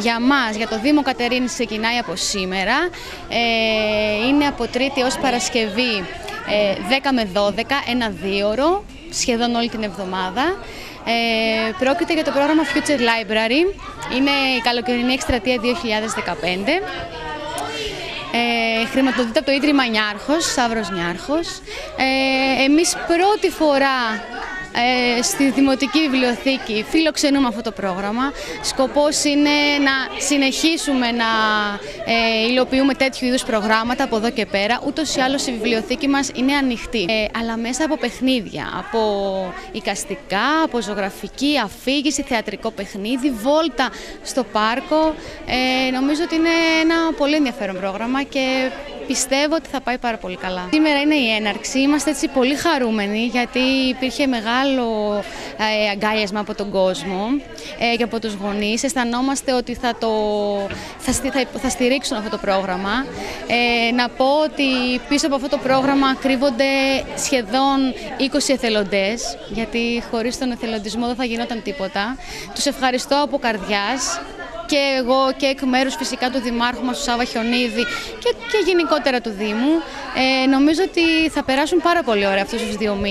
Για μας, για το Δήμο Κατερίνης, ξεκινάει από σήμερα. Είναι από Τρίτη ως Παρασκευή 10 με 12, ένα δίωρο, σχεδόν όλη την εβδομάδα. Πρόκειται για το πρόγραμμα Future Library. Είναι η καλοκαιρινή εκστρατεία 2015. Χρηματοδοτείται από το Ίδρυμα Νιάρχος, Σταύρος Νιάρχος. Εμείς πρώτη φορά στη Δημοτική Βιβλιοθήκη φιλοξενούμε αυτό το πρόγραμμα. Σκοπός είναι να συνεχίσουμε να υλοποιούμε τέτοιου είδους προγράμματα από εδώ και πέρα. Ούτως ή άλλως η βιβλιοθήκη μας είναι ανοιχτή, αλλά μέσα από παιχνίδια, από εικαστικά, από ζωγραφική, αφήγηση, θεατρικό παιχνίδι, βόλτα στο πάρκο. Νομίζω ότι είναι ένα πολύ ενδιαφέρον πρόγραμμα και πιστεύω ότι θα πάει πάρα πολύ καλά. Σήμερα είναι η έναρξη, είμαστε έτσι πολύ χαρούμενοι γιατί υπήρχε μεγάλο αγκάλιασμα από τον κόσμο και από τους γονείς. Αισθανόμαστε ότι θα στηρίξουν αυτό το πρόγραμμα. Να πω ότι πίσω από αυτό το πρόγραμμα κρύβονται σχεδόν 20 εθελοντές, γιατί χωρίς τον εθελοντισμό δεν θα γινόταν τίποτα. Τους ευχαριστώ από καρδιάς. Και εγώ και εκ μέρους φυσικά του Δημάρχου μας, του Σάβα Χιονίδη και γενικότερα του Δήμου. Νομίζω ότι θα περάσουν πάρα πολύ ωραία αυτούς τους 2 μήνες.